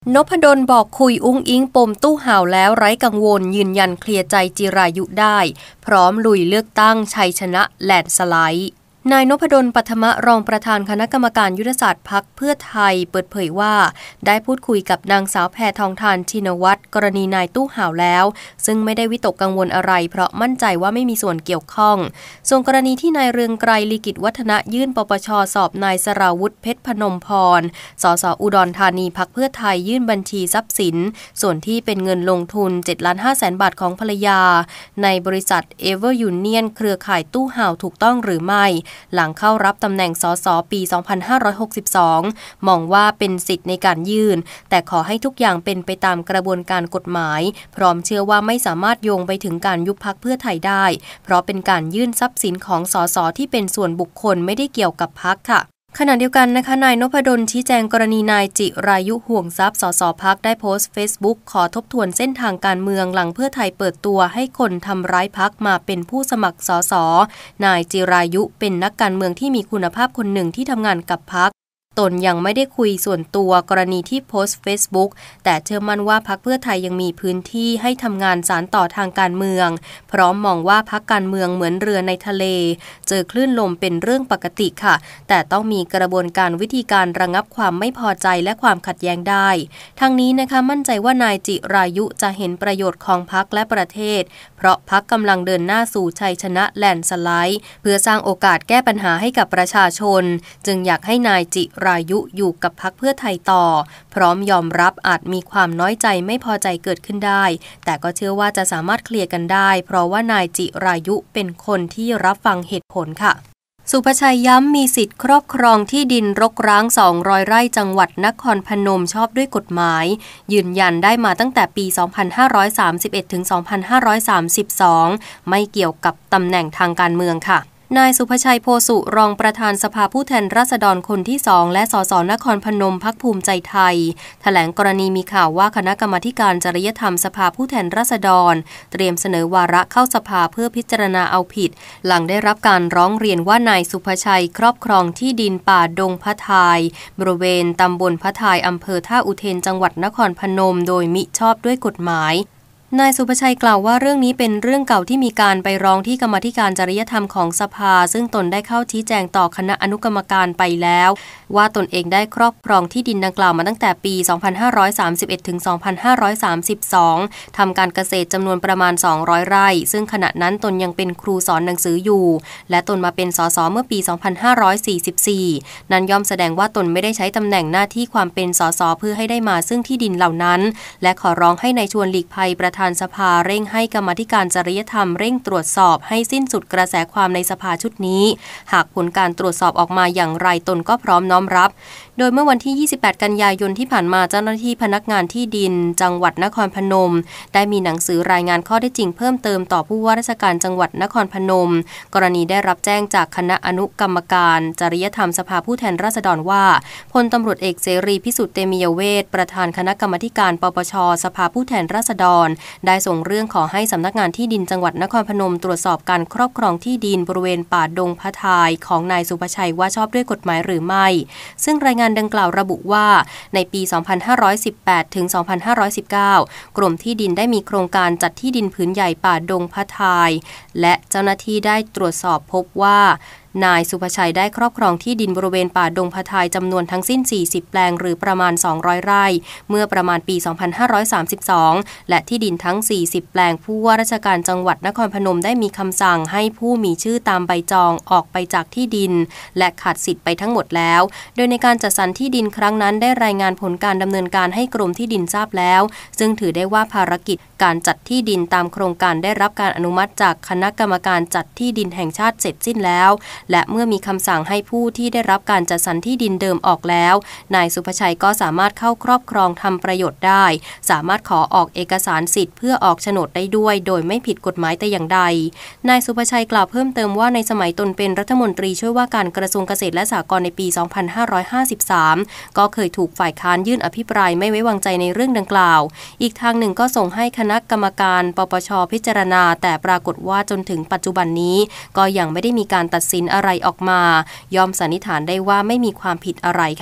นพดลบอกคุยอุ้งอิงปมตู้ห่าวแล้วไร้กังวลยืนยันเคลียร์ใจจิรายุได้พร้อมลุยเลือกตั้งชัยชนะแลนด์สไลด์นายนพดล ปัทมะรองประธานคณะกรรมการยุทธศาสตร์พรรคเพื่อไทยเปิดเผยว่าได้พูดคุยกับนางสาวแพทองธารชินวัตรกรณีนายตู้ห่าวแล้วซึ่งไม่ได้วิตกกังวลอะไรเพราะมั่นใจว่าไม่มีส่วนเกี่ยวข้องส่วนกรณีที่นายเรืองไกร ลีกิจวัฒนะยื่นปปช.สอบนายสราวุธเพชรพนมพรสส.อุดรธานีพรรคเพื่อไทยยื่นบัญชีทรัพย์สินส่วนที่เป็นเงินลงทุน 7,500,000 บาทของภรรยาในบริษัทเอเวอร์ยูเนียนเครือข่ายตู้ห่าวถูกต้องหรือไม่หลังเข้ารับตำแหน่งสสปี 2562 มองว่าเป็นสิทธิ์ในการยื่นแต่ขอให้ทุกอย่างเป็นไปตามกระบวนการกฎหมายพร้อมเชื่อว่าไม่สามารถโยงไปถึงการยุบพรรคเพื่อไทยได้เพราะเป็นการยื่นทรัพย์สินของสสที่เป็นส่วนบุคคลไม่ได้เกี่ยวกับพรรคค่ะขณะเดียวกันนะคะนายนพดลชี้แจงกรณีนายจิรายุห่วงทรัพย์สสพรรคได้โพสต์ Facebook ขอทบทวนเส้นทางการเมืองหลังเพื่อไทยเปิดตัวให้คนทำร้ายพรรคมาเป็นผู้สมัครสสนายจิรายุเป็นนักการเมืองที่มีคุณภาพคนหนึ่งที่ทำงานกับพรรคตนยังไม่ได้คุยส่วนตัวกรณีที่โพสต์ Facebook แต่เชื่อมั่นว่าพรรคเพื่อไทยยังมีพื้นที่ให้ทำงานสานต่อทางการเมืองพร้อมมองว่าพรรคการเมืองเหมือนเรือในทะเลเจอคลื่นลมเป็นเรื่องปกติค่ะแต่ต้องมีกระบวนการวิธีการระงับความไม่พอใจและความขัดแย้งได้ทั้งนี้นะคะมั่นใจว่านายจิรายุจะเห็นประโยชน์ของพรรคและประเทศเพราะพรรคกำลังเดินหน้าสู่ชัยชนะแลนด์สไลด์เพื่อสร้างโอกาสแก้ปัญหาให้กับประชาชนจึงอยากให้นายจิรายุอยู่กับพรรคเพื่อไทยต่อพร้อมยอมรับอาจมีความน้อยใจไม่พอใจเกิดขึ้นได้แต่ก็เชื่อว่าจะสามารถเคลียร์กันได้เพราะว่านายจิรายุเป็นคนที่รับฟังเหตุผลค่ะสุภชัยย้ำมีสิทธิ์ครอบครองที่ดินรกร้าง200 ไร่จังหวัดนครพนมชอบด้วยกฎหมายยืนยันได้มาตั้งแต่ปี 2531 ถึง 2532 ไม่เกี่ยวกับตำแหน่งทางการเมืองค่ะนายสุภชัยโพสุรองประธานสภาผู้แทนราษฎรคนที่2และสสนครพนมพรรคภูมิใจไทยแถลงกรณีมีข่าวว่าคณะกรรมาการจริยธรรมสภาผู้แทนราษฎรเตรียมเสนอวาระเข้าสภาเพื่อพิจารณาเอาผิดหลังได้รับการร้องเรียนว่านายสุภชัยครอบครองที่ดินป่าดงพระทายบริเวณตำบลพระทายอำเภอท่าอุเทนจังหวัดนครพนมโดยมิชอบด้วยกฎหมายนายสุภชัยกล่าวว่าเรื่องนี้เป็นเรื่องเก่าที่มีการไปร้องที่กรรมาธิการจริยธรรมของสภาซึ่งตนได้เข้าชี้แจงต่อคณะอนุกรรมการไปแล้วว่าตนเองได้ครอบครองที่ดินดังกล่าวมาตั้งแต่ปี 2531 ถึง 2532 ทำการเกษตรจำนวนประมาณ 200 ไร่ซึ่งขณะนั้นตนยังเป็นครูสอนหนังสืออยู่และตนมาเป็นสสเมื่อปี 2544 นั้นย่อมแสดงว่าตนไม่ได้ใช้ตำแหน่งหน้าที่ความเป็นสสเพื่อให้ได้มาซึ่งที่ดินเหล่านั้นและขอร้องให้นายชวนหลีกภัยประธานสภาเร่งให้กรรมาธิการจริยธรรมเร่งตรวจสอบให้สิ้นสุดกระแสความในสภาชุดนี้หากผลการตรวจสอบออกมาอย่างไรตนก็พร้อมน้อมรับโดยเมื่อวันที่ 28 กันยายนที่ผ่านมาเจ้าหน้าที่พนักงานที่ดินจังหวัดนครพนมได้มีหนังสือรายงานข้อเท็จจริงเพิ่มเติมต่อผู้ว่าราชการจังหวัดนครพนมกรณีได้รับแจ้งจากคณะอนุกรรมการจริยธรรมสภาผู้แทนราษฎรว่าพลตำรวจเอกเสรีพิสุทธิ์เตมียเวชประธานคณะกรรมาการปปชสภาผู้แทนราษฎรได้ส่งเรื่องขอให้สำนักงานที่ดินจังหวัดนครพนมตรวจสอบการครอบครองที่ดินบริเวณป่าดงพระทายของนายสุภชัยว่าชอบด้วยกฎหมายหรือไม่ซึ่งรายงานดังกล่าวระบุว่าในปี 2518 ถึง 2519 กรมที่ดินได้มีโครงการจัดที่ดินผืนใหญ่ป่าดงพระทายและเจ้าหน้าที่ได้ตรวจสอบพบว่านายสุภชัยได้ครอบครองที่ดินบริเวณป่าดงพะทายจำนวนทั้งสิ้น40แปลงหรือประมาณ200ไร่เมื่อประมาณปี 2532 และที่ดินทั้ง40แปลงผู้ว่าราชการจังหวัดนครพนมได้มีคำสั่งให้ผู้มีชื่อตามใบจองออกไปจากที่ดินและขาดสิทธิ์ไปทั้งหมดแล้วโดยในการจัดสรรที่ดินครั้งนั้นได้รายงานผลการดำเนินการให้กรมที่ดินทราบแล้วซึ่งถือได้ว่าภารกิจการจัดที่ดินตามโครงการได้รับการอนุมัติจากคณะกรรมการจัดที่ดินแห่งชาติเสร็จสิ้นแล้วและเมื่อมีคำสั่งให้ผู้ที่ได้รับการจัดสรรที่ดินเดิมออกแล้วนายสุภชัยก็สามารถเข้าครอบครองทำประโยชน์ได้สามารถขอออกเอกสารสิทธิ์เพื่อออกโฉนดได้ด้วยโดยไม่ผิดกฎหมายแต่อย่างใดนายสุภชัยกล่าวเพิ่มเติมว่าในสมัยตนเป็นรัฐมนตรีช่วยว่าการกระทรวงเกษตรและสหกรณ์ในปี 2553 ก็เคยถูกฝ่ายค้านยื่นอภิปรายไม่ไว้วางใจในเรื่องดังกล่าวอีกทางหนึ่งก็ส่งให้คณะกรรมการปปช.พิจารณาแต่ปรากฏว่าจนถึงปัจจุบันนี้ก็ยังไม่ได้มีการตัดสินอะไรออกมาย่อมสันนิษฐานได้ว่าไม่มีความผิดอะไรค่ะ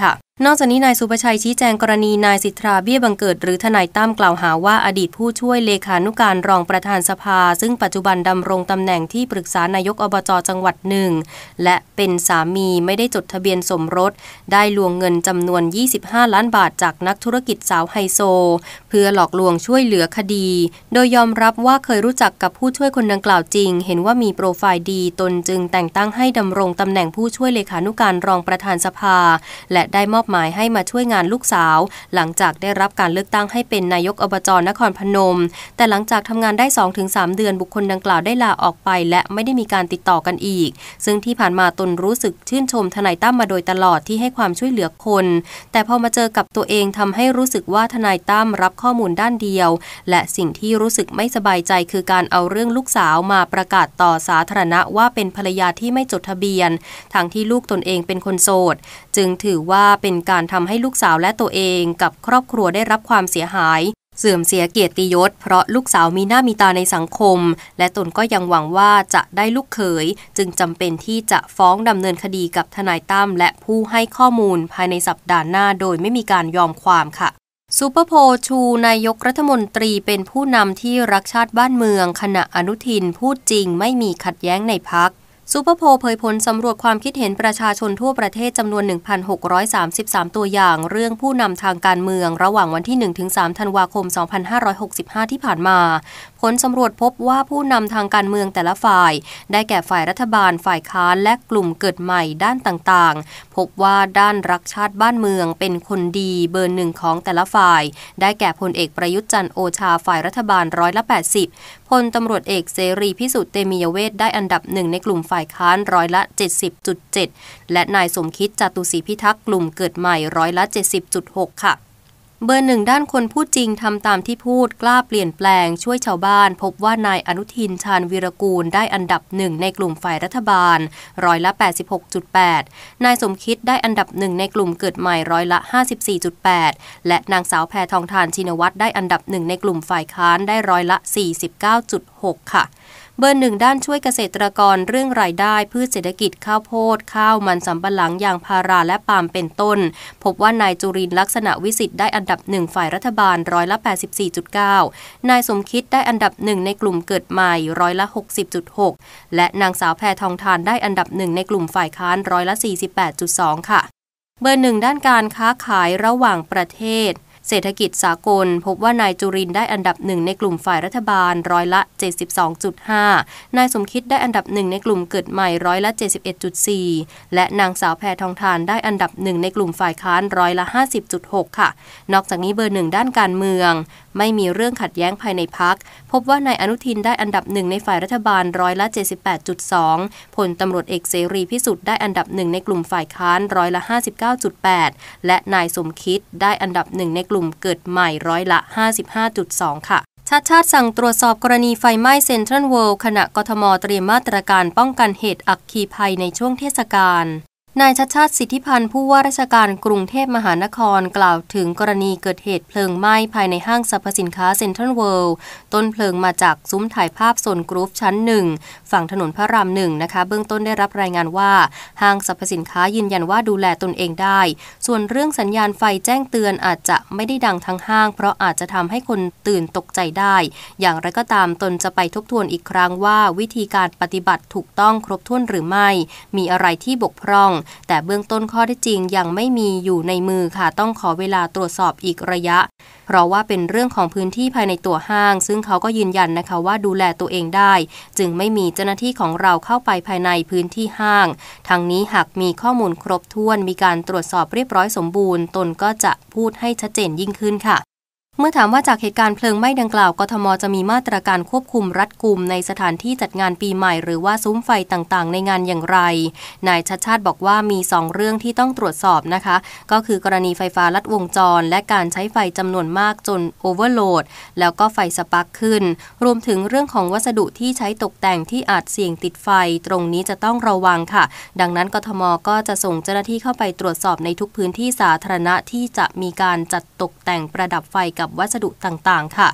นอกจากนี้นายสุภชัยชี้แจงกรณีนายสิทธาเบี้ยบังเกิดหรือทนายตั้มกล่าวหาว่าอดีตผู้ช่วยเลขานุการรองประธานสภาซึ่งปัจจุบันดำรงตำแหน่งที่ปรึกษานายกอบจ.จังหวัดหนึ่งและเป็นสามีไม่ได้จดทะเบียนสมรสได้ลวงเงินจำนวน25 ล้านบาทจากนักธุรกิจสาวไฮโซเพื่อหลอกลวงช่วยเหลือคดีโดยยอมรับว่าเคยรู้จักกับผู้ช่วยคนดังกล่าวจริงเห็นว่ามีโปรไฟล์ดีตนจึงแต่งตั้งให้ดำรงตำแหน่งผู้ช่วยเลขานุการรองประธานสภาและได้มอบหมายให้มาช่วยงานลูกสาวหลังจากได้รับการเลือกตั้งให้เป็นนายกอบจ.นครพนมแต่หลังจากทำงานได้ 2-3 เดือนบุคคลดังกล่าวได้ลาออกไปและไม่ได้มีการติดต่อกันอีกซึ่งที่ผ่านมาตนรู้สึกชื่นชมทนายตั้มมาโดยตลอดที่ให้ความช่วยเหลือคนแต่พอมาเจอกับตัวเองทำให้รู้สึกว่าทนายตั้มรับข้อมูลด้านเดียวและสิ่งที่รู้สึกไม่สบายใจคือการเอาเรื่องลูกสาวมาประกาศต่อสาธารณะว่าเป็นภรรยาที่ไม่จดทะเบียนทั้งที่ลูกตนเองเป็นคนโสดจึงถือว่าเป็นการทำให้ลูกสาวและตัวเองกับครอบครัวได้รับความเสียหายเสื่อมเสียเกียรติยศเพราะลูกสาวมีหน้ามีตาในสังคมและตนก็ยังหวังว่าจะได้ลูกเขยจึงจำเป็นที่จะฟ้องดำเนินคดีกับทนายตั้มและผู้ให้ข้อมูลภายในสัปดาห์หน้าโดยไม่มีการยอมความค่ะซูเปอร์โพลชูนายกรัฐมนตรีเป็นผู้นำที่รักชาติบ้านเมืองขณะอนุทินพูดจริงไม่มีขัดแย้งในพรรคซูเปอร์โพลเผยผลสำรวจความคิดเห็นประชาชนทั่วประเทศจำนวน 1,633 ตัวอย่างเรื่องผู้นำทางการเมืองระหว่างวันที่ 1-3 ธันวาคม 2565 ที่ผ่านมาผลสำรวจพบว่าผู้นำทางการเมืองแต่ละฝ่ายได้แก่ฝ่ายรัฐบาลฝ่ายค้านและกลุ่มเกิดใหม่ด้านต่างๆพบว่าด้านรักชาติบ้านเมืองเป็นคนดีเบอร์หนึ่งของแต่ละฝ่ายได้แก่พลเอกประยุทธ์จันทร์โอชาฝ่ายรัฐบาล80%พลตำรวจเอกเสรีพิสุทธิ์เตมียเวทได้อันดับหนึ่งในกลุ่มฝ่ายค้าน70.7%และนายสมคิดจตุศรีพิทักษ์กลุ่มเกิดใหม่70.6%ค่ะเบอร์หนึ่งด้านคนพูดจริงทำตามที่พูดกล้าเปลี่ยนแปลงช่วยชาวบ้านพบว่านายอนุทินชาญวีรกูลได้อันดับหนึ่งในกลุ่มฝ่ายรัฐบาล86.8%นายสมคิดได้อันดับหนึ่งในกลุ่มเกิดใหม่54.8%และนางสาวแพทองธารชินวัตรได้อันดับหนึ่งในกลุ่มฝ่ายค้านได้49.6%ค่ะเบอร์หนึ่งด้านช่วยเกษตรกรเรื่องรายได้พืชเศรษฐกิจข้าวโพดข้าวมันสำปะหลังยางพาราและปาล์มเป็นต้นพบว่านายจุรินทร์ลักษณะวิสิทธิ์ได้อันดับหนึ่งฝ่ายรัฐบาล84.9%นายสมคิดได้อันดับหนึ่งในกลุ่มเกิดใหม่60.6%และนางสาวแพทองธารได้อันดับหนึ่งในกลุ่มฝ่ายค้าน48.2%ค่ะเบอร์หนึ่งด้านการค้าขายระหว่างประเทศเศรษฐกิจสากลพบว่านายจุรินทร์ได้อันดับหนึ่งในกลุ่มฝ่ายรัฐบาล72.5%นายสมคิดได้อันดับหนึ่งในกลุ่มเกิดใหม่71.4%และนางสาวแพทองธารได้อันดับหนึ่งในกลุ่มฝ่ายค้าน50.6%ค่ะนอกจากนี้เบอร์หนึ่งด้านการเมืองไม่มีเรื่องขัดแย้งภายในพรรคพบว่านายอนุทินได้อันดับหนึ่งในฝ่ายรัฐบาล78.2%พลตำรวจเอกเสรีพิสุทธิ์ได้อันดับหนึ่งในกลุ่มฝ่ายค้าน59.8%และนายสมคิดได้อันดับหนึ่งในกลุ่มเกิดใหม่55.2%ค่ะชาติสั่งตรวจสอบกรณีไฟไหม้เซ็นทรัลเวิลด์ขณะกทม.เตรียมมาตรการป้องกันเหตุอัคคีภัยในช่วงเทศกาลนายชัชชาติสิทธิพันธ์ผู้ว่าราชการกรุงเทพมหานครกล่าวถึงกรณีเกิดเหตุเพลิงไหม้ภายในห้างสรรพสินค้าเซ็นทรัลเวิลด์ต้นเพลิงมาจากซุ้มถ่ายภาพโซนกรุ๊ปชั้น1ฝั่งถนนพระราม1นะคะเบื้องต้นได้รับรายงานว่าห้างสรรพสินค้ายืนยันว่าดูแลตนเองได้ส่วนเรื่องสัญญาณไฟแจ้งเตือนอาจจะไม่ได้ดังทั้งห้างเพราะอาจจะทำให้คนตื่นตกใจได้อย่างไรก็ตามตนจะไปทบทวนอีกครั้งว่าวิธีการปฏิบัติถูกต้องครบถ้วนหรือไม่มีอะไรที่บกพร่องแต่เบื้องต้นข้อเท็จจริงยังไม่มีอยู่ในมือค่ะต้องขอเวลาตรวจสอบอีกระยะเพราะว่าเป็นเรื่องของพื้นที่ภายในตัวห้างซึ่งเขาก็ยืนยันนะคะว่าดูแลตัวเองได้จึงไม่มีเจ้าหน้าที่ของเราเข้าไปภายในพื้นที่ห้างทั้งนี้หากมีข้อมูลครบถ้วนมีการตรวจสอบเรียบร้อยสมบูรณ์ตนก็จะพูดให้ชัดเจนยิ่งขึ้นค่ะเมื่อถามว่าจากเหตุการณ์เพลิงไหม้ดังกล่าวกทม.จะมีมาตรการควบคุมรัดกุมในสถานที่จัดงานปีใหม่หรือว่าซุ้มไฟต่างๆในงานอย่างไรนายชัชชาติบอกว่ามี2เรื่องที่ต้องตรวจสอบนะคะก็คือกรณีไฟฟ้าลัดวงจรและการใช้ไฟจำนวนมากจนโอเวอร์โหลดแล้วก็ไฟสปาร์คขึ้นรวมถึงเรื่องของวัสดุที่ใช้ตกแต่งที่อาจเสี่ยงติดไฟตรงนี้จะต้องระวังค่ะดังนั้นกทม.ก็จะส่งเจ้าหน้าที่เข้าไปตรวจสอบในทุกพื้นที่สาธารณะที่จะมีการจัดตกแต่งประดับไฟกับวัสดุต่างๆค่ะ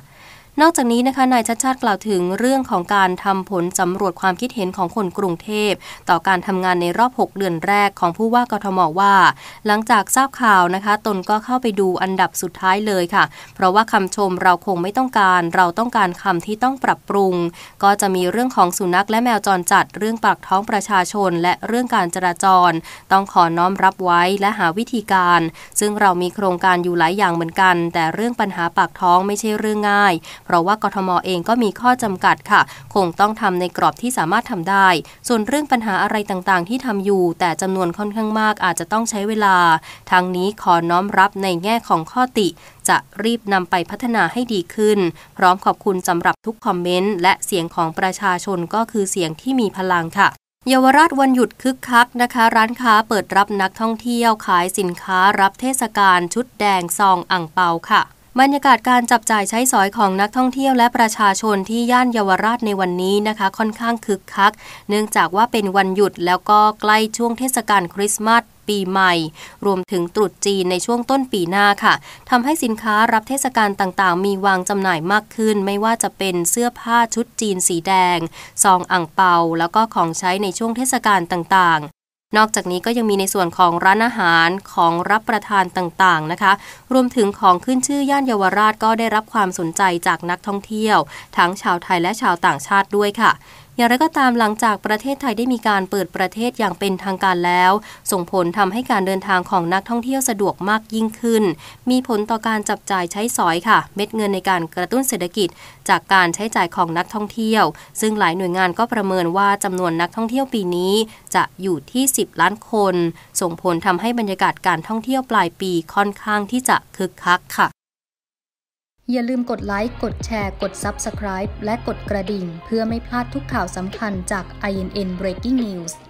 นอกจากนี้นะคะนายชัชชาติกล่าวถึงเรื่องของการทำผลสำรวจความคิดเห็นของคนกรุงเทพต่อการทำงานในรอบ6 เดือนแรกของผู้ว่ากทม.ว่าหลังจากทราบข่าวนะคะตนก็เข้าไปดูอันดับสุดท้ายเลยค่ะเพราะว่าคำชมเราคงไม่ต้องการเราต้องการคำที่ต้องปรับปรุงก็จะมีเรื่องของสุนัขและแมวจรจัดเรื่องปากท้องประชาชนและเรื่องการจราจรต้องขอน้อมรับไว้และหาวิธีการซึ่งเรามีโครงการอยู่หลายอย่างเหมือนกันแต่เรื่องปัญหาปากท้องไม่ใช่เรื่องง่ายเพราะว่ากทม.เองก็มีข้อจำกัดค่ะคงต้องทำในกรอบที่สามารถทำได้ส่วนเรื่องปัญหาอะไรต่างๆที่ทำอยู่แต่จำนวนค่อนข้างมากอาจจะต้องใช้เวลาทางนี้ขอน้อมรับในแง่ของข้อติจะรีบนำไปพัฒนาให้ดีขึ้นพร้อมขอบคุณสำหรับทุกคอมเมนต์และเสียงของประชาชนก็คือเสียงที่มีพลังค่ะเยาวราชวันหยุดคึกคักนะคะร้านค้าเปิดรับนักท่องเที่ยวขายสินค้ารับเทศกาลชุดแดงซองอั่งเปาค่ะบรรยากาศการจับจ่ายใช้สอยของนักท่องเที่ยวและประชาชนที่ย่านเยาวราชในวันนี้นะคะค่อนข้างคึกคักเนื่องจากว่าเป็นวันหยุดแล้วก็ใกล้ช่วงเทศกาลคริสต์มาสปีใหม่รวมถึงตรุษจีนในช่วงต้นปีหน้าค่ะทำให้สินค้ารับเทศกาลต่างๆมีวางจำหน่ายมากขึ้นไม่ว่าจะเป็นเสื้อผ้าชุดจีนสีแดงซองอั่งเปาแล้วก็ของใช้ในช่วงเทศกาลต่างๆนอกจากนี้ก็ยังมีในส่วนของร้านอาหารของรับประทานต่างๆนะคะรวมถึงของขึ้นชื่อย่านเยาวราชก็ได้รับความสนใจจากนักท่องเที่ยวทั้งชาวไทยและชาวต่างชาติด้วยค่ะอย่างไรก็ตามหลังจากประเทศไทยได้มีการเปิดประเทศอย่างเป็นทางการแล้วส่งผลทำให้การเดินทางของนักท่องเที่ยวสะดวกมากยิ่งขึ้นมีผลต่อการจับจ่ายใช้สอยค่ะเม็ดเงินในการกระตุ้นเศรษฐกิจจากการใช้จ่ายของนักท่องเที่ยวซึ่งหลายหน่วยงานก็ประเมินว่าจำนวนนักท่องเที่ยวปีนี้จะอยู่ที่10 ล้านคนส่งผลทำให้บรรยากาศการท่องเที่ยวปลายปีค่อนข้างที่จะคึกคักค่ะอย่าลืมกดไลค์กดแชร์กด Subscribe และกดกระดิ่งเพื่อไม่พลาดทุกข่าวสำคัญจาก INN Breaking News